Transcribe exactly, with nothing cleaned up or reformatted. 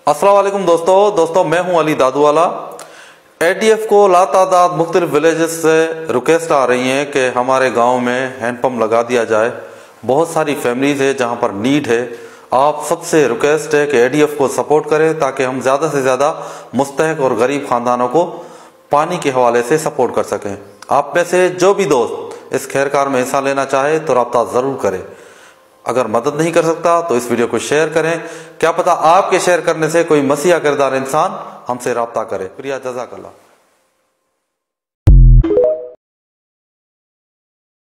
अस्सलाम वालेकुम दोस्तों दोस्तों मैं हूं अली दादूवाला। एडीएफ को लातादाद मुख्तलिफ विलेजेस से रिक्वेस्ट आ रही हैं कि हमारे गांव में हैंडपम्प लगा दिया जाए। बहुत सारी फैमिलीज है जहां पर नीड है। आप सबसे रिक्वेस्ट है कि एडीएफ को सपोर्ट करें ताकि हम ज़्यादा से ज़्यादा मुस्तहक और गरीब खानदानों को पानी के हवाले से सपोर्ट कर सकें। आप में से जो भी दोस्त इस खैरकार में हिस्सा लेना चाहे तो रब्ता ज़रूर करें। अगर मदद नहीं कर सकता तो इस वीडियो को शेयर करें। क्या पता आपके शेयर करने से कोई मसीहा किरदार इंसान हमसे रब्ता करे। शुक्रिया, जज़ाकल्लाह।